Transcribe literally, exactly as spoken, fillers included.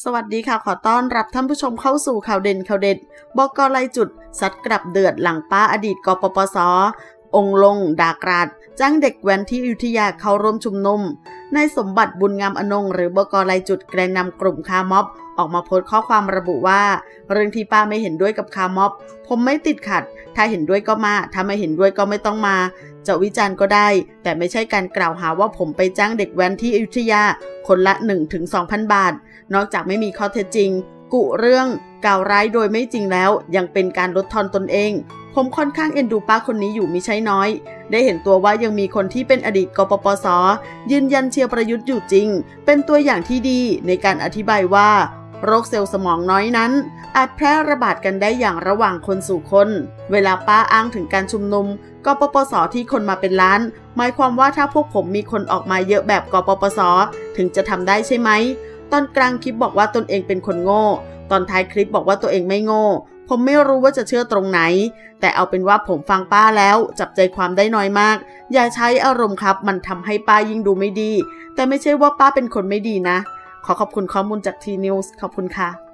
สวัสดีค่ะขอต้อนรับท่านผู้ชมเข้าสู่ข่าวเด่นข่าวเด็ดบก.ไล่จุดซัดกลับเดือดหลังป้าอดีตกปปส.องค์ลงด่ากราดจ้างเด็กแว้นที่อยุธยาเข้าร่วมชุมนุมนายสมบัติบุญงามอนงหรือบก.ไล่จุดแกนนำกลุ่มคาร์ม็อบออกมาโพสต์ข้อความระบุว่าเรื่องที่ป้าไม่เห็นด้วยกับคาร์ม็อบผมไม่ติดขัดถ้าเห็นด้วยก็มาถ้าไม่เห็นด้วยก็ไม่ต้องมาจะวิจารณ์ก็ได้แต่ไม่ใช่การกล่าวหาว่าผมไปจ้างเด็กแว้นที่อยุธยาคนละ หนึ่งถึงสองพัน บาทนอกจากไม่มีข้อเท็จจริงกุเรื่องกล่าวร้ายโดยไม่จริงแล้วยังเป็นการลดทอนตนเองผมค่อนข้างเอ็นดูป้าคนนี้อยู่มิใช่น้อยได้เห็นตัวว่ายังมีคนที่เป็นอดีตกปปส.ยืนยันเชียร์ประยุทธ์อยู่จริงเป็นตัวอย่างที่ดีในการอธิบายว่าโรคเซลล์สมองน้อยนั้นอาจแพร่ระบาดกันได้อย่างระหว่างคนสู่คนเวลาป้าอ้างถึงการชุมนุมกปปส.ที่คนมาเป็นล้านหมายความว่าถ้าพวกผมมีคนออกมาเยอะแบบกปปส.ถึงจะทำได้ใช่ไหมตอนกลางคลิปบอกว่าตนเองเป็นคนโง่ตอนท้ายคลิปบอกว่าตัวเองไม่โง่ผมไม่รู้ว่าจะเชื่อตรงไหนแต่เอาเป็นว่าผมฟังป้าแล้วจับใจความได้น้อยมากอย่าใช้อารมณ์ครับมันทำให้ป้ายิ่งดูไม่ดีแต่ไม่ใช่ว่าป้าเป็นคนไม่ดีนะขอขอบคุณข้อมูลจากทีนิวส์ขอบคุณค่ะ